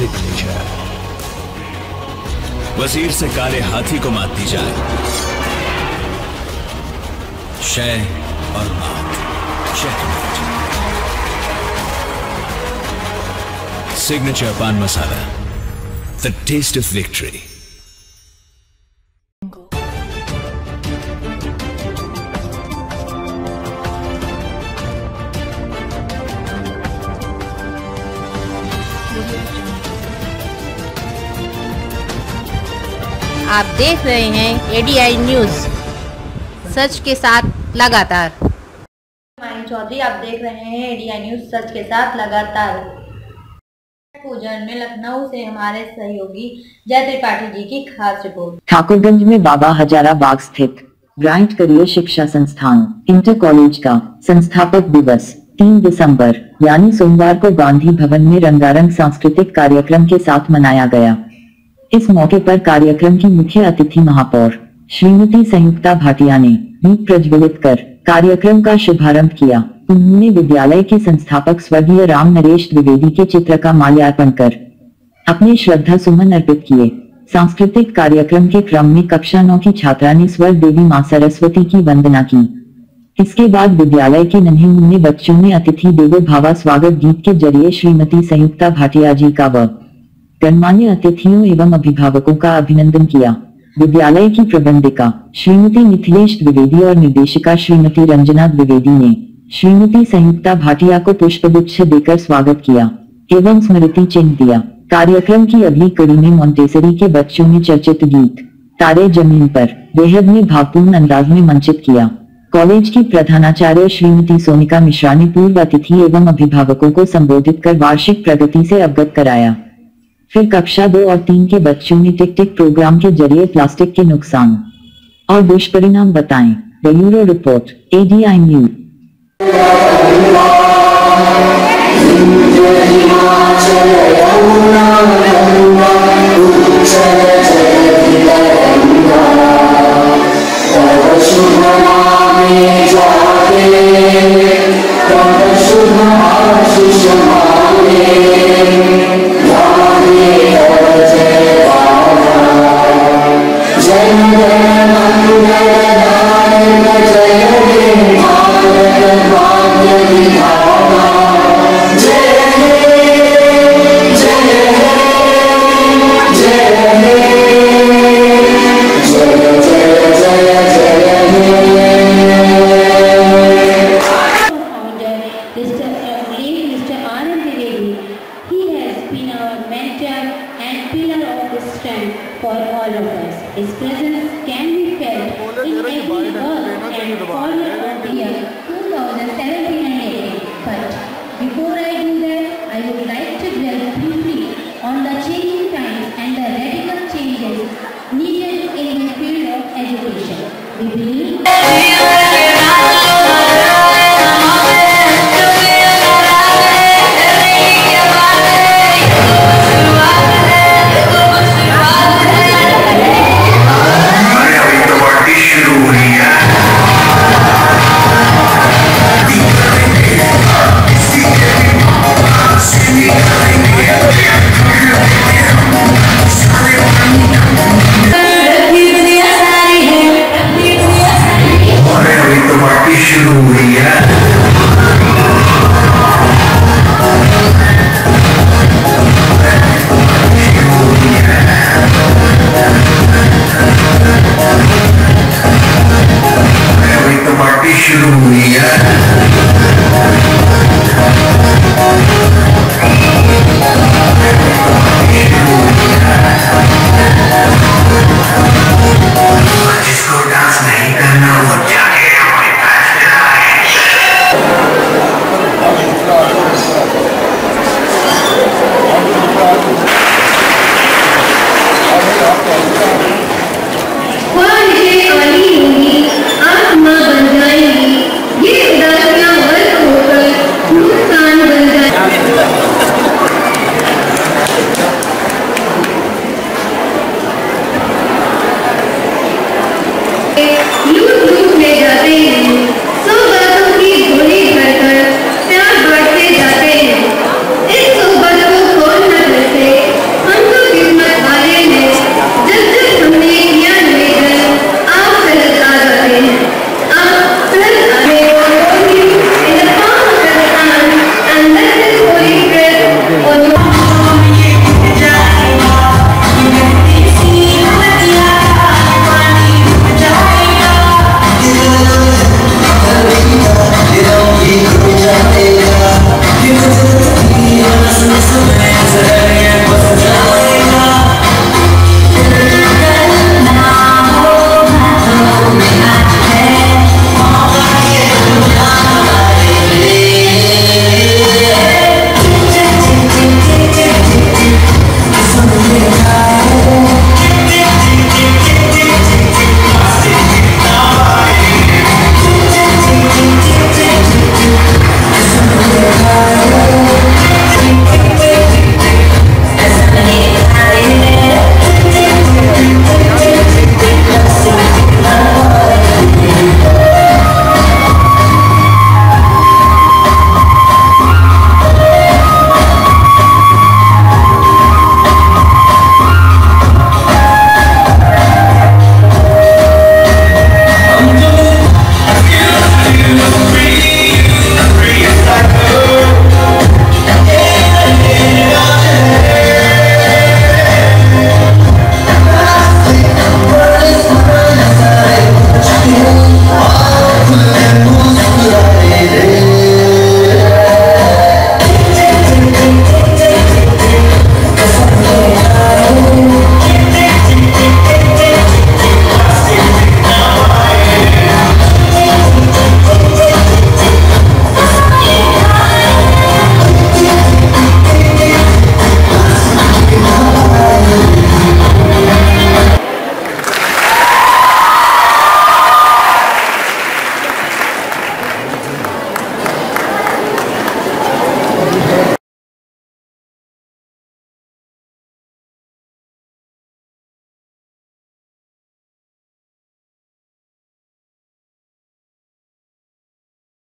Signature. वजीर से काले हाथी को मात दी जाए, शय और मात checkmate. Signature pan masala, the taste of victory. आप देख रहे हैं एडीआई न्यूज, सच के साथ लगातार। माइन चौधरी, आप देख रहे हैं एडीआई न्यूज, सच के साथ लगातार। पूजन में लखनऊ से हमारे सहयोगी जय त्रिपाठी जी की खास रिपोर्ट। ठाकुरगंज में बाबा हजारा बाग स्थित ब्राइट करियर शिक्षा संस्थान इंटर कॉलेज का संस्थापक दिवस 3 दिसंबर यानी सोमवार को गांधी भवन में रंगारंग सांस्कृतिक कार्यक्रम के साथ मनाया गया। इस मौके पर कार्यक्रम की मुख्य अतिथि महापौर श्रीमती संयुक्ता भाटिया ने दीप प्रज्वलित कर कार्यक्रम का शुभारंभ किया। उन्होंने विद्यालय के संस्थापक स्वर्गीय राम नरेश द्विवेदी के चित्र का माल्यार्पण कर अपने श्रद्धा सुमन अर्पित किए। सांस्कृतिक कार्यक्रम के क्रम में कक्षा 9 की छात्रा ने स्वर देवी मां सरस्वती की वंदना की। इसके बाद विद्यालय के नन्हे मुन्ने बच्चों ने अतिथि देवो भावा स्वागत गीत के जरिए श्रीमती संयुक्ता भाटिया जी का व गणमान्य अतिथियों एवं अभिभावकों का अभिनंदन किया। विद्यालय की प्रबंधिका श्रीमती मिथिलेश द्विवेदी और निर्देशिका श्रीमती रंजना द्विवेदी ने श्रीमती संयुक्ता भाटिया को पुष्पगुच्छ देकर स्वागत किया एवं स्मृति चिन्ह दिया। कार्यक्रम की अगली कड़ी में मोंटेसरी के बच्चों ने चर्चित गीत तारे जमीन पर बेहद में भावपूर्ण अंदाज में मंचित किया। कॉलेज की प्रधानाचार्य श्रीमती सोनिका मिश्रा ने पूर्व अतिथि एवं अभिभावकों को संबोधित कर वार्षिक प्रगति से अवगत कराया। फिर कक्षा 2 और 3 के बच्चों ने टिक टिक प्रोग्राम के जरिए प्लास्टिक के नुकसान और दुष्परिणाम बताएं। Bureau report, ADI news. For all of us, his presence can be felt in every work and corner of the year 2017 and 18. But